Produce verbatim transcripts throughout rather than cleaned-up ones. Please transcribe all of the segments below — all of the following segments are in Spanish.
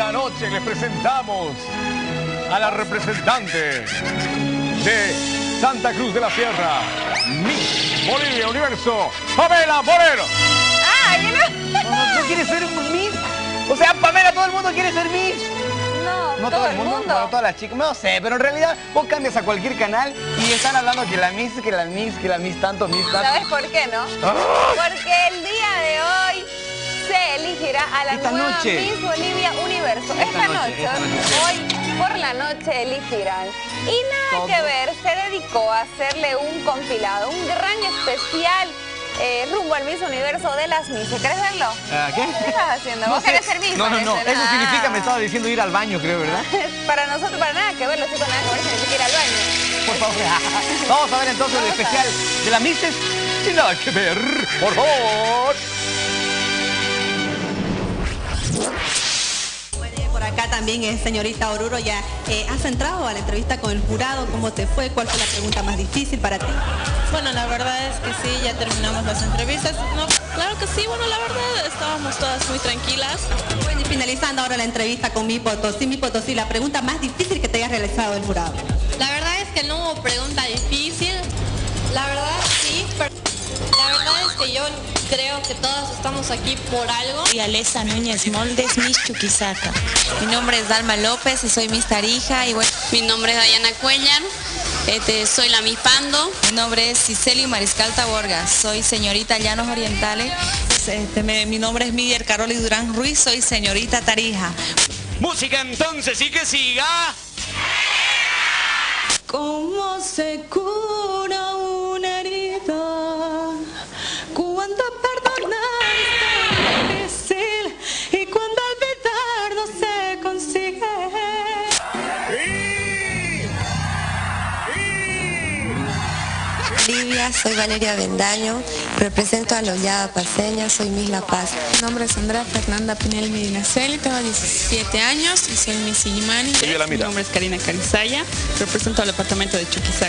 esta noche les presentamos a la representante de Santa Cruz de la Sierra, Miss Bolivia Universo, Pamela Moreno. ¡Ay, no! ¿No, no quieres ser Miss? O sea, Pamela, todo el mundo quiere ser Miss. No, No todo, todo el mundo, mundo. bueno, todas las chicas, no sé, pero en realidad vos cambias a cualquier canal y están hablando que la Miss, que la Miss, que la Miss tanto, Miss tanto. ¿Sabes por qué, no? ¡Ah! Porque el día de hoy se elegirá a la Esta nueva noche. Miss Bolivia Universo. Esta Esta, noche, noche, esta noche. hoy por la noche elegirán. Y nada ¿Cómo? que ver, se dedicó a hacerle un compilado, un gran especial eh, rumbo al Miss Universo de las Miss. ¿Querés verlo? Ah, ¿Qué? ¿Qué estás haciendo? No ¿Vos sé. querés ser Miss? No, no, no, parece? eso Ah. significa, me estaba diciendo ir al baño, creo, ¿verdad? Para nosotros, para nada que ver, los chicos nada que ver, significa ir al baño. Por favor. Vamos a ver entonces el Vamos a especial de la Misses sin nada que ver, por favor. Por acá también es señorita Oruro, ya eh, has entrado a la entrevista con el jurado, ¿cómo te fue? ¿Cuál fue la pregunta más difícil para ti? Bueno, la verdad es que sí, ya terminamos las entrevistas. No, claro que sí, bueno, la verdad estábamos todas muy tranquilas. Bueno, y finalizando ahora la entrevista con Mi Potosí, Mi Potosí, la pregunta más difícil que te haya realizado el jurado. La verdad es que no hubo pregunta difícil, la verdad sí, pero la verdad es que yo creo que todos estamos aquí por algo. Soy Alesa Núñez Moldes, Miss Chuquisaca. Mi nombre es Dalma López y soy Miss Tarija. Y bueno, Mi nombre es Dayana Cuellar, este, soy la Miss Pando. mi nombre es Cicely Mariscal Taborga, soy señorita Llanos Orientales. Este, me- mi nombre es Midier Caroli Durán Ruiz, soy señorita Tarija. Música entonces y que siga. ¿Cómo se cura una herida? Cuando perdonar es difícil y cuando olvidar no se consigue. Bolivia, soy Valeria Bendaño, represento a la Hollada Paceña, soy Miss La Paz. Mi nombre es Andrea Fernanda Pinel Medinaceli, tengo diecisiete años y soy Miss Illimani. Sigue la Mi mira. nombre es Karina Carizaya, represento al departamento de Chuquisaca.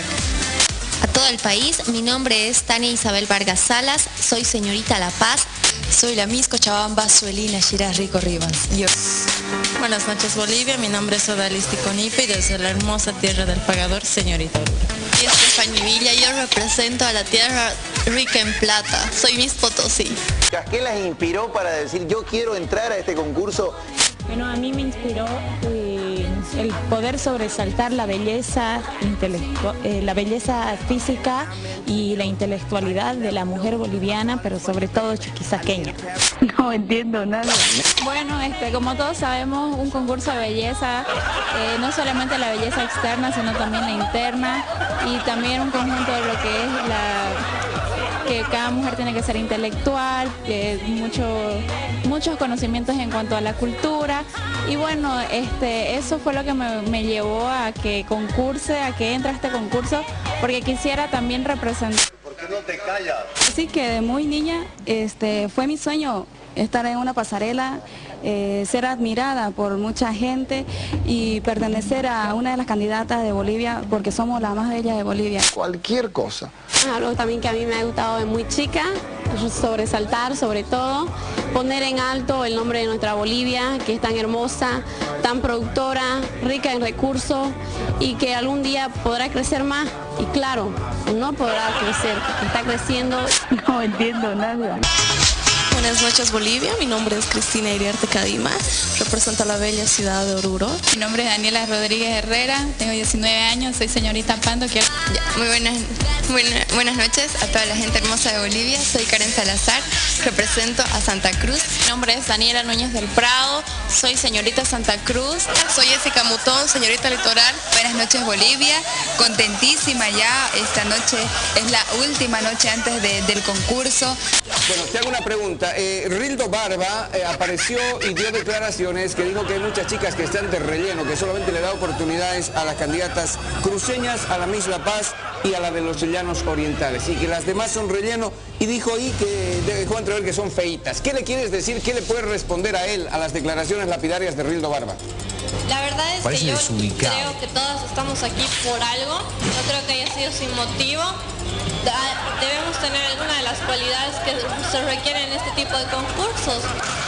A todo el país, mi nombre es Tania Isabel Vargas Salas, soy señorita La Paz. Soy la Miss Cochabamba Suelina Shiraz Rico Rivas. Yo. Buenas noches Bolivia, mi nombre es Odalis Ticonipe y desde la hermosa tierra del pagador, señorita Oruro. Y Estefany Villa, yo represento a la tierra rica en plata, soy Miss Potosí. ¿Qué las inspiró para decir yo quiero entrar a este concurso? Bueno, a mí me inspiró eh, el poder sobresaltar la belleza, intelectu- eh, la belleza física y la intelectualidad de la mujer boliviana, pero sobre todo chuquisaqueña. No entiendo nada. Bueno, este, como todos sabemos, un concurso de belleza, eh, no solamente la belleza externa, sino también la interna y también un conjunto de lo que es la... que cada mujer tiene que ser intelectual, que mucho, muchos conocimientos en cuanto a la cultura y bueno, este, eso fue lo que me, me llevó a que concurse, a que entre a este concurso, porque quisiera también representar. ¿Por qué no te callas? Así que de muy niña este, fue mi sueño estar en una pasarela, eh, ser admirada por mucha gente y pertenecer a una de las candidatas de Bolivia porque somos la más bella de Bolivia. Cualquier cosa. Algo también que a mí me ha gustado de muy chica, sobresaltar sobre todo, poner en alto el nombre de nuestra Bolivia, que es tan hermosa, tan productora, rica en recursos y que algún día podrá crecer más y claro, no podrá crecer, porque está creciendo. No entiendo nada. Buenas noches Bolivia, mi nombre es Cristina Iriarte Cadima, represento a la bella ciudad de Oruro. Mi nombre es Daniela Rodríguez Herrera, tengo diecinueve años, soy señorita Pando. Quiero... Ya, muy buenas, buena- buenas noches a toda la gente hermosa de Bolivia, soy Karen Salazar, represento a Santa Cruz. Mi nombre es Daniela Núñez del Prado, soy señorita Santa Cruz. Soy Jessica Mutón, señorita Litoral. Buenas noches Bolivia, contentísima ya, esta noche es la última noche antes de- del concurso. Bueno, te hago una pregunta. Eh, Rildo Barba eh, apareció y dio declaraciones que dijo que hay muchas chicas que están de relleno, que solamente le da oportunidades a las candidatas cruceñas, a la Miss La Paz y a la de los Llanos Orientales, y que las demás son relleno, y dijo ahí que dejó entrever que son feitas. ¿Qué le quieres decir? ¿Qué le puedes responder a él a las declaraciones lapidarias de Rildo Barba? La verdad es Parece que yo desubicado. creo que todos estamos aquí por algo, no creo que haya sido sin motivo. Da- Debemos tener alguna de las cualidades que se requieren en este tipo de concursos.